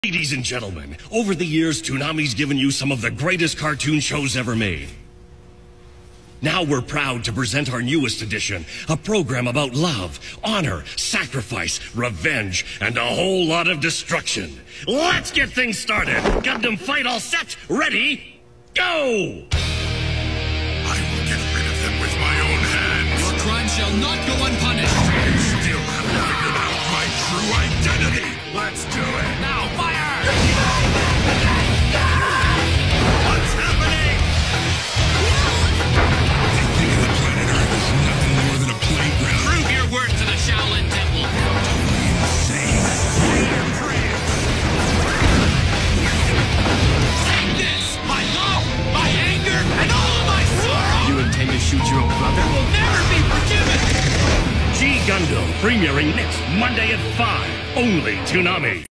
Ladies and gentlemen, over the years, Toonami's given you some of the greatest cartoon shows ever made. Now we're proud to present our newest edition, a program about love, honor, sacrifice, revenge, and a whole lot of destruction. Let's get things started. Gundam fight all set, ready, go! I will get rid of them with my own hands. Your crime shall not go unpunished. You still haven't figured out my true identity. Let's do it. Now, fire! What's happening? They think the planet Earth is nothing more than a playground. Prove your worth to the Shaolin Temple. Totally insane. Take this! My love, my anger, and all of my sorrow! You intend to shoot your own brother? Will never be forgiven! G Gundam, premiering next Monday at 5. Only Toonami.